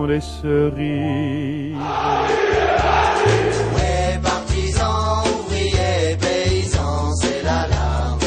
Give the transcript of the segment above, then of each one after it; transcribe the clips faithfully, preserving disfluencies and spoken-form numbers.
les cerises. Ouais, partisans, ouvriers, paysans, c'est l'alarme.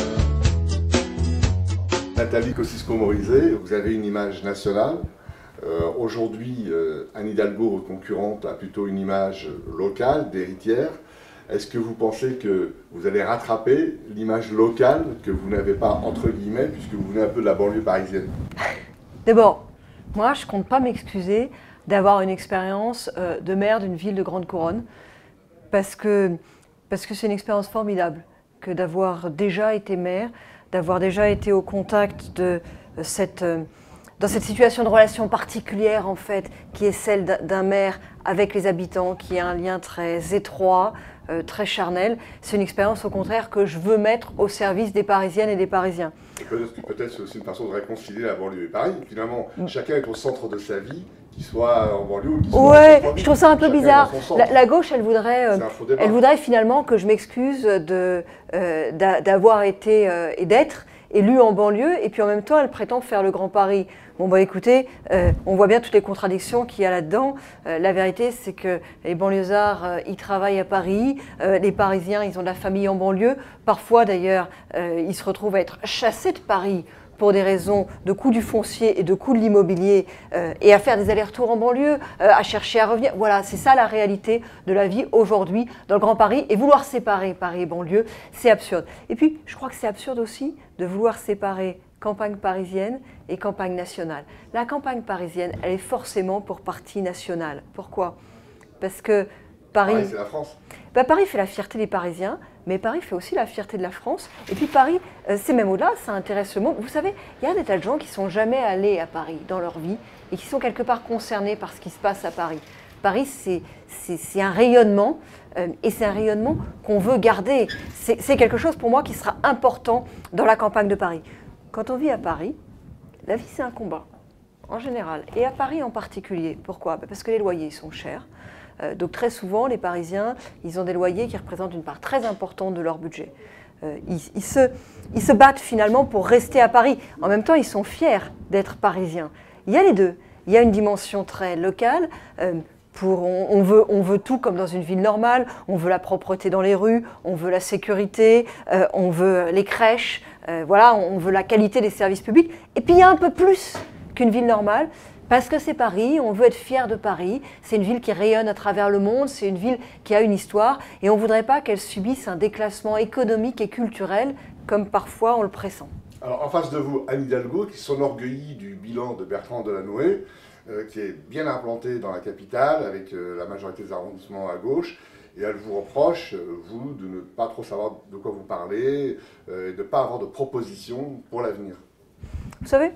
Nathalie Kosciusko-Morizet, vous avez une image nationale. Euh, Aujourd'hui, euh, Anne Hidalgo, votre concurrente, a plutôt une image locale, d'héritière. Est-ce que vous pensez que vous allez rattraper l'image locale que vous n'avez pas, entre guillemets, puisque vous venez un peu de la banlieue parisienne? D'abord, moi, je ne compte pas m'excuser d'avoir une expérience euh, de maire d'une ville de grande couronne, parce que parce que c'est une expérience formidable que d'avoir déjà été maire, d'avoir déjà été au contact de euh, cette... Euh, dans cette situation de relation particulière, en fait, qui est celle d'un maire avec les habitants, qui a un lien très étroit, euh, très charnel. C'est une expérience, au contraire, que je veux mettre au service des Parisiennes et des Parisiens. Peut-être que peut-être c'est aussi une façon de réconcilier la banlieue et Paris. Finalement, mm. chacun est au centre de sa vie, qu'il soit en banlieue ou qu'il soit ouais, en centre. Je trouve ça un peu chacun bizarre. La, la gauche, elle voudrait, euh, elle voudrait finalement que je m'excuse de euh, d'avoir été euh, et d'être élue en banlieue, et puis en même temps, elle prétend faire le Grand Paris. Bon, bah écoutez, euh, on voit bien toutes les contradictions qu'il y a là-dedans. Euh, la vérité, c'est que les banlieusards, euh, ils travaillent à Paris, euh, les Parisiens, ils ont de la famille en banlieue. Parfois, d'ailleurs, euh, ils se retrouvent à être chassés de Paris pour des raisons de coût du foncier et de coût de l'immobilier, euh, et à faire des allers-retours en banlieue, euh, à chercher à revenir. Voilà, c'est ça la réalité de la vie aujourd'hui dans le Grand Paris. Et vouloir séparer Paris et banlieue, c'est absurde. Et puis, je crois que c'est absurde aussi de vouloir séparer campagne parisienne et campagne nationale. La campagne parisienne, elle est forcément pour partie nationale. Pourquoi? Parce que Paris... Paris, c'est la France. Bah, Paris fait la fierté des Parisiens, mais Paris fait aussi la fierté de la France. Et puis Paris, euh, c'est même au-delà, ça intéresse le monde. Vous savez, il y a des tas de gens qui ne sont jamais allés à Paris dans leur vie et qui sont quelque part concernés par ce qui se passe à Paris. Paris, c'est un rayonnement, euh, et c'est un rayonnement qu'on veut garder. C'est quelque chose pour moi qui sera important dans la campagne de Paris. Quand on vit à Paris, la vie c'est un combat, en général, et à Paris en particulier. Pourquoi? Parce que les loyers sont chers. Euh, donc très souvent, les Parisiens, ils ont des loyers qui représentent une part très importante de leur budget. Euh, ils, ils, se, ils se battent finalement pour rester à Paris. En même temps, ils sont fiers d'être parisiens. Il y a les deux. Il y a une dimension très locale. Euh, Pour, on, on, veut, on veut tout comme dans une ville normale, on veut la propreté dans les rues, on veut la sécurité, euh, on veut les crèches, euh, voilà, on veut la qualité des services publics. Et puis il y a un peu plus qu'une ville normale, parce que c'est Paris, on veut être fier de Paris, c'est une ville qui rayonne à travers le monde, c'est une ville qui a une histoire, et on ne voudrait pas qu'elle subisse un déclassement économique et culturel, comme parfois on le pressent. Alors en face de vous, Anne Hidalgo, qui s'enorgueillit du bilan de Bertrand Delanoë, Euh, qui est bien implanté dans la capitale, avec euh, la majorité des arrondissements à gauche, et elle vous reproche, euh, vous, de ne pas trop savoir de quoi vous parlez, euh, et de ne pas avoir de propositions pour l'avenir. Vous savez,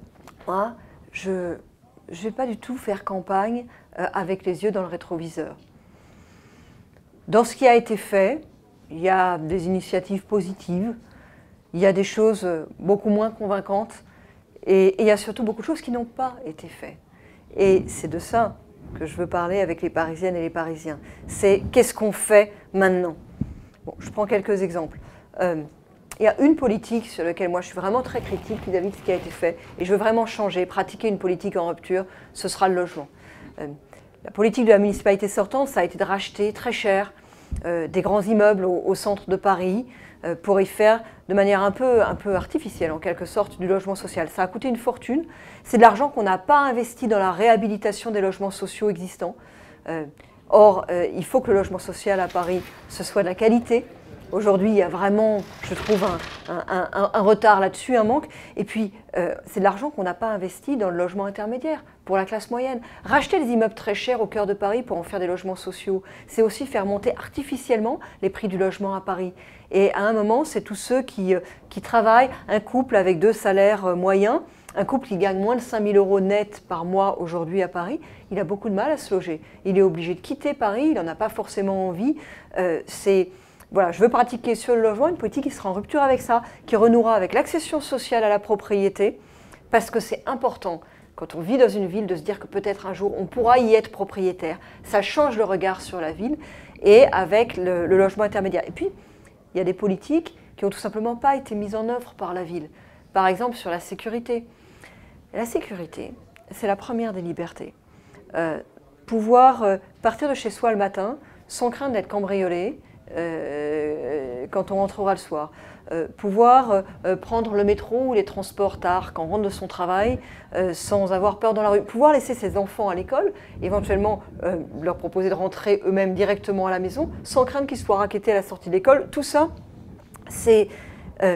moi, je ne vais pas du tout faire campagne euh, avec les yeux dans le rétroviseur. Dans ce qui a été fait, il y a des initiatives positives, il y a des choses beaucoup moins convaincantes, et, et il y a surtout beaucoup de choses qui n'ont pas été faites. Et c'est de ça que je veux parler avec les Parisiennes et les Parisiens. C'est qu'est-ce qu'on fait maintenant? Bon, je prends quelques exemples. Euh, il y a une politique sur laquelle moi je suis vraiment très critique vis-à-vis de ce qui a été fait, et je veux vraiment changer, pratiquer une politique en rupture, ce sera le logement. Euh, la politique de la municipalité sortante, ça a été de racheter très cher euh, des grands immeubles au, au centre de Paris, pour y faire de manière un peu, un peu artificielle, en quelque sorte, du logement social. Ça a coûté une fortune. C'est de l'argent qu'on n'a pas investi dans la réhabilitation des logements sociaux existants. Euh, or, euh, il faut que le logement social à Paris, ce soit de la qualité. Aujourd'hui, il y a vraiment, je trouve, un, un, un, un retard là-dessus, un manque. Et puis, euh, c'est de l'argent qu'on n'a pas investi dans le logement intermédiaire, pour la classe moyenne. Racheter des immeubles très chers au cœur de Paris pour en faire des logements sociaux, c'est aussi faire monter artificiellement les prix du logement à Paris. Et à un moment, c'est tous ceux qui, qui travaillent, un couple avec deux salaires moyens, un couple qui gagne moins de cinq mille euros net par mois aujourd'hui à Paris, il a beaucoup de mal à se loger. Il est obligé de quitter Paris, il n'en a pas forcément envie. Euh, c'est... Voilà, je veux pratiquer sur le logement une politique qui sera en rupture avec ça, qui renouera avec l'accession sociale à la propriété, parce que c'est important, quand on vit dans une ville, de se dire que peut-être un jour on pourra y être propriétaire. Ça change le regard sur la ville, et avec le, le logement intermédiaire. Et puis, il y a des politiques qui n'ont tout simplement pas été mises en œuvre par la ville. Par exemple, sur la sécurité. La sécurité, c'est la première des libertés. Euh, pouvoir euh, partir de chez soi le matin sans crainte d'être cambriolé euh, quand on rentrera le soir. Euh, pouvoir euh, prendre le métro ou les transports tard quand on rentre de son travail euh, sans avoir peur dans la rue. Pouvoir laisser ses enfants à l'école, éventuellement euh, leur proposer de rentrer eux-mêmes directement à la maison sans crainte qu'ils soient rackettés à la sortie de l'école. Tout ça, c'est euh,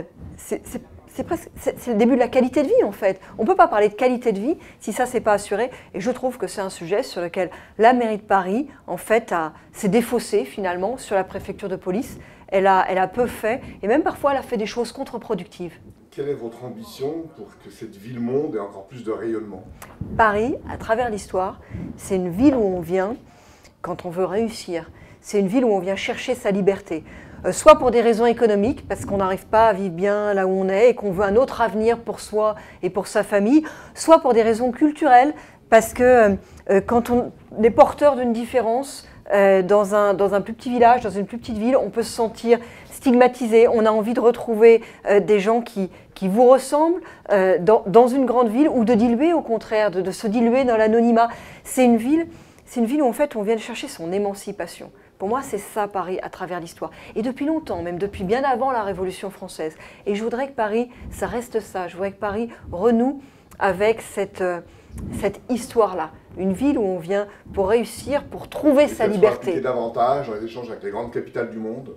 c'est le début de la qualité de vie en fait. On ne peut pas parler de qualité de vie si ça c'est pas assuré. Et je trouve que c'est un sujet sur lequel la mairie de Paris en fait s'est défaussée finalement sur la préfecture de police. Elle a, elle a peu fait et même parfois elle a fait des choses contre-productives. Quelle est votre ambition pour que cette ville-monde ait encore plus de rayonnement? Paris, à travers l'histoire, c'est une ville où on vient quand on veut réussir. C'est une ville où on vient chercher sa liberté. Euh, soit pour des raisons économiques, parce qu'on n'arrive pas à vivre bien là où on est et qu'on veut un autre avenir pour soi et pour sa famille, soit pour des raisons culturelles, parce que euh, quand on est porteur d'une différence, euh, dans, un, dans un plus petit village, dans une plus petite ville, on peut se sentir stigmatisé, on a envie de retrouver euh, des gens qui, qui vous ressemblent euh, dans, dans une grande ville, ou de diluer au contraire, de, de se diluer dans l'anonymat. C'est une ville, c'est une ville où en fait on vient chercher son émancipation. Pour moi, c'est ça Paris à travers l'histoire. Et depuis longtemps, même depuis bien avant la Révolution française. Et je voudrais que Paris, ça reste ça. Je voudrais que Paris renoue avec cette, euh, cette histoire-là. Une ville où on vient pour réussir, pour trouver sa liberté. Et davantage dans les échanges avec les grandes capitales du monde.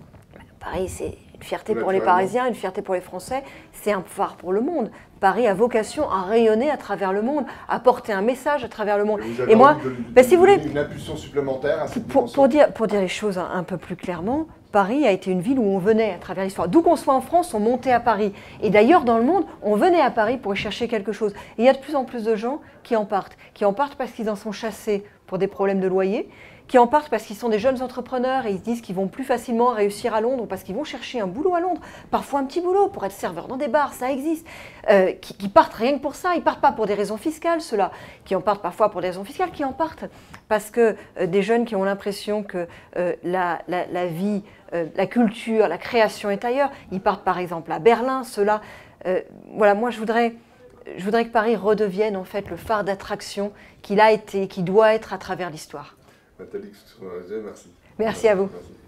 Paris, c'est une fierté pour les Parisiens, une fierté pour les Français. C'est un phare pour le monde. Paris a vocation à rayonner à travers le monde, à porter un message à travers le monde. Et, vous avez et moi, de, de, ben, si vous voulez, une impulsion supplémentaire à cette pour, pour, dire, pour dire les choses un, un peu plus clairement, Paris a été une ville où on venait à travers l'histoire. D'où qu'on soit en France, on montait à Paris. Et d'ailleurs, dans le monde, on venait à Paris pour y chercher quelque chose. Et il y a de plus en plus de gens qui en partent. Qui en partent parce qu'ils en sont chassés pour des problèmes de loyer, qui en partent parce qu'ils sont des jeunes entrepreneurs et ils se disent qu'ils vont plus facilement réussir à Londres, parce qu'ils vont chercher un boulot à Londres, parfois un petit boulot pour être serveur dans des bars, ça existe, euh, qui, qui partent rien que pour ça, ils partent pas pour des raisons fiscales, ceux-là, qui en partent parfois pour des raisons fiscales, qui en partent parce que euh, des jeunes qui ont l'impression que euh, la, la, la vie, euh, la culture, la création est ailleurs, ils partent par exemple à Berlin, ceux-là. Euh, voilà, moi je voudrais... Je voudrais que Paris redevienne en fait le phare d'attraction qu'il a été, qui doit être à travers l'histoire. Nathalie, merci. Merci à vous. Merci.